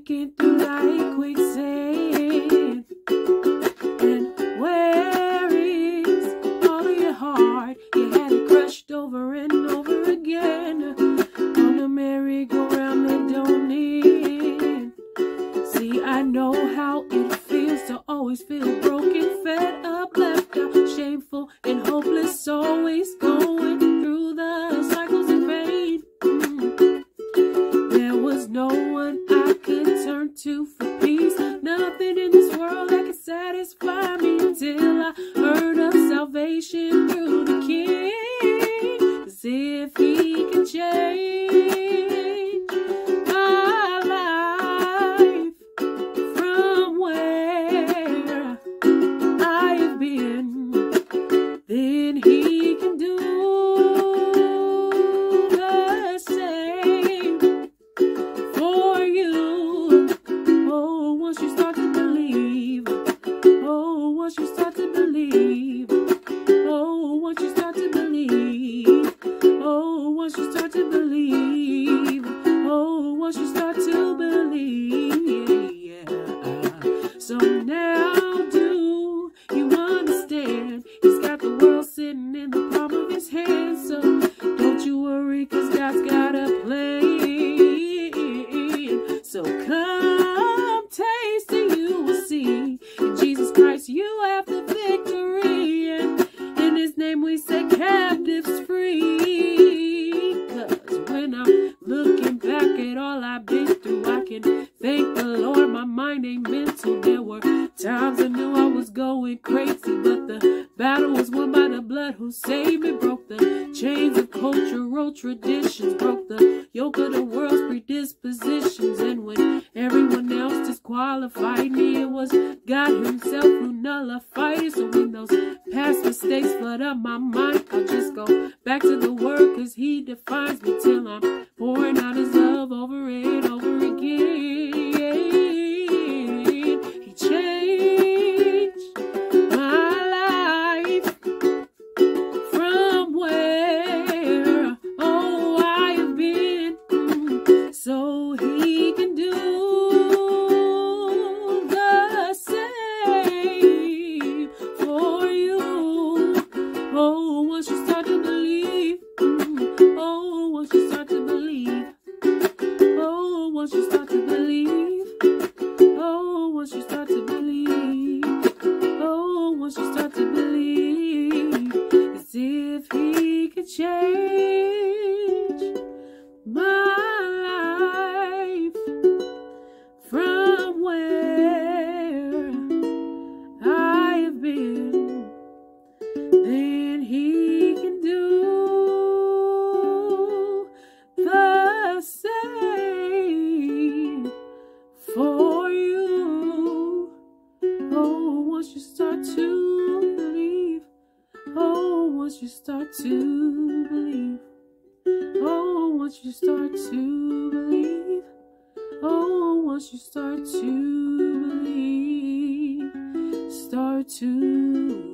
sinking through like quicksand. And where is all of your heart? You had it crushed over and over again on a merry-go-round that don't end. See, I know how it feels to always feel broken, fed up, left out, shameful and hopeless, always going through the cycles in vain. There was no one I could turn to for peace, nothing in this world that could satisfy me until I heard of salvation through the King. 'Cause if he can change my life from where I have been, then he can do the same for you. Oh, once you start to believe. Oh, once you start to believe. Oh, once you start to believe. Oh, once you start to believe. Oh, once you start to believe. Yeah. So now do you understand? He's got the world sitting in the palm of his hand. So don't you worry, 'cause God's got a plan. So come taste and you will see. In Jesus Christ you have the victory, and in his name we set captives free. 'Cause when I'm looking back at all I've been through, I can thank the Lord my mind ain't mental. There were times I knew I was going crazy, but the battle was won by the blood who saved me. Broke the chains of cultural traditions, broke the yoke of the world's predispositions. And when everyone else disqualified me, it was God himself who nullified it. So when those past mistakes flood up my mind, I'll just go back to the word, 'cause he defines me till I'm pouring out his love over and over again. He changed my life from where, oh, I have been, so he can do the same for you. Oh, once you start to believe. Oh, once you start to believe. Oh, once you start to believe. Oh, once you start to believe. Oh, once you start to believe. As if he could change my life from where I have been, then he can do the same for you. Oh, once you start to believe. Oh, once you start to believe. Oh, once you start to believe. Oh, once you start to believe. Start to